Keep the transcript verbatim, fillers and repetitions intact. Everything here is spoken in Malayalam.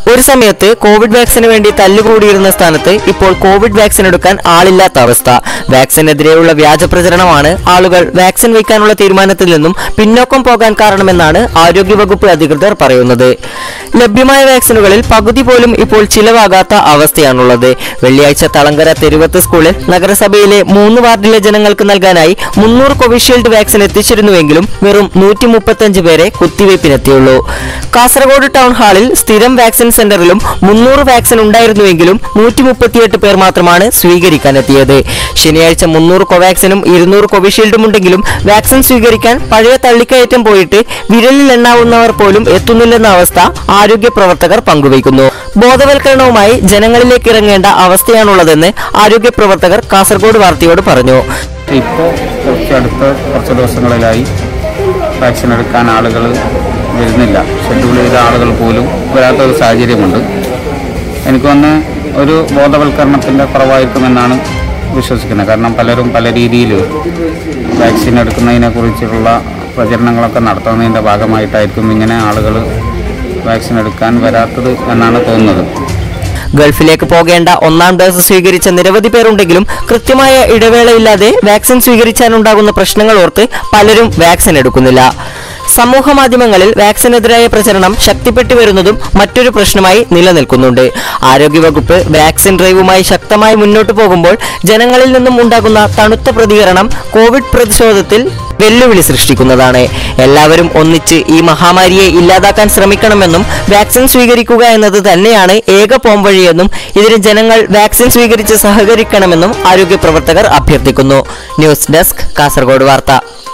ഒരു സമയത്ത് കോവിഡ് വാക്സിന് വേണ്ടി തല്ലുകൂടിയിരുന്ന സ്ഥാനത്ത് ഇപ്പോൾ കോവിഡ് വാക്സിൻ എടുക്കാൻ ആളില്ലാത്ത അവസ്ഥ. വാക്സിനെതിരെയുള്ള വ്യാജ പ്രചരണമാണ് ആളുകൾ വാക്സിൻ വയ്ക്കാനുള്ള തീരുമാനത്തിൽ നിന്നും പിന്നോക്കം പോകാൻ കാരണമെന്നാണ് ആരോഗ്യവകുപ്പ് അധികൃതർ പറയുന്നത്. ലഭ്യമായ വാക്സിനുകളിൽ പകുതി പോലും ഇപ്പോൾ ചിലവാകാത്ത അവസ്ഥയാണുള്ളത്. വെള്ളിയാഴ്ച തളങ്കര തെരുവത്ത് സ്കൂളിൽ നഗരസഭയിലെ മൂന്ന് വാർഡിലെ ജനങ്ങൾക്ക് നൽകാനായി മുന്നൂറ് കോവിഷീൽഡ് വാക്സിൻ എത്തിച്ചിരുന്നുവെങ്കിലും വെറും നൂറ്റി മുപ്പത്തഞ്ച് പേരെ കുത്തിവയ്പ്പിനെത്തിയുള്ളൂ. കാസർഗോഡ് ടൗൺ ഹാളിൽ സ്ഥിരം വാക്സിൻ സെന്ററിലും മുന്നൂറ് വാക്സിൻ ഉണ്ടായിരുന്നുവെങ്കിലും നൂറ്റി മുപ്പത്തിയെട്ട് പേർ മാത്രമാണ് സ്വീകരിക്കാനെത്തിയത്. ശനിയാഴ്ച മുന്നൂറ് കോവാക്സിനും ഇരുന്നൂറ് കോവിഷീൽഡും ഉണ്ടെങ്കിലും വാക്സിൻ സ്വീകരിക്കാൻ പഴയ തള്ളിക്കയറ്റം പോയിട്ട് വിരലിൽ എണ്ണാവുന്നവർ പോലും എത്തുന്നില്ലെന്ന അവസ്ഥ ആരോഗ്യ പ്രവർത്തകർ പങ്കുവയ്ക്കുന്നു. ബോധവൽക്കരണവുമായി ജനങ്ങളിലേക്ക് ഇറങ്ങേണ്ട അവസ്ഥയാണുള്ളതെന്ന് ആരോഗ്യ പ്രവർത്തകർ കാസർഗോഡ് വാർത്തയോട് പറഞ്ഞു. ഇപ്പോൾ കുറച്ചടുത്ത കുറച്ച് ദിവസങ്ങളിലായി വാക്സിൻ എടുക്കാൻ ആളുകൾ വരുന്നില്ല. ഷെഡ്യൂൾ ചെയ്ത ആളുകൾ പോലും വരാത്തൊരു സാഹചര്യമുണ്ട്. എനിക്കൊന്ന് ഒരു ബോധവൽക്കരണത്തിൻ്റെ കുറവായിരിക്കുമെന്നാണ് വിശ്വസിക്കുന്നത്. കാരണം പലരും പല രീതിയിൽ വാക്സിൻ എടുക്കുന്നതിനെ കുറിച്ചുള്ള പ്രചരണങ്ങളൊക്കെ നടത്തുന്നതിൻ്റെ ഭാഗമായിട്ടായിരിക്കും ഇങ്ങനെ ആളുകൾ വാക്സിൻ എടുക്കാൻ വരാത്തത് എന്നാണ് തോന്നുന്നത്. ഗൾഫിലേക്ക് പോകേണ്ട ഒന്നാം ഡോസ് സ്വീകരിച്ച നിരവധി പേരുണ്ടെങ്കിലും കൃത്യമായ ഇടവേളയില്ലാതെ വാക്സിൻ സ്വീകരിച്ചാലുണ്ടാകുന്ന പ്രശ്നങ്ങൾ ഓർത്ത് പലരും വാക്സിൻ എടുക്കുന്നില്ല. സമൂഹ മാധ്യമങ്ങളിൽ വാക്സിനെതിരായ പ്രചരണം ശക്തിപ്പെട്ടു വരുന്നതും മറ്റൊരു പ്രശ്നമായി നിലനിൽക്കുന്നുണ്ട്. ആരോഗ്യവകുപ്പ് വാക്സിൻ ഡ്രൈവുമായി ശക്തമായി മുന്നോട്ട് പോകുമ്പോൾ ജനങ്ങളിൽ നിന്നും ഉണ്ടാകുന്ന തണുത്ത പ്രതികരണം കോവിഡ് പ്രതിരോധത്തിൽ വെല്ലുവിളി സൃഷ്ടിക്കുന്നതാണ്. എല്ലാവരും ഒന്നിച്ച് ഈ മഹാമാരിയെ ഇല്ലാതാക്കാൻ ശ്രമിക്കണമെന്നും വാക്സിൻ സ്വീകരിക്കുക എന്നത് തന്നെയാണ് ഏക പോംവഴിയെന്നും ഇതിന് ജനങ്ങൾ വാക്സിൻ സ്വീകരിച്ച് സഹകരിക്കണമെന്നും ആരോഗ്യ പ്രവർത്തകർ അഭ്യർത്ഥിക്കുന്നു. ന്യൂസ് ഡെസ്ക് കാസർഗോഡ് വാർത്ത.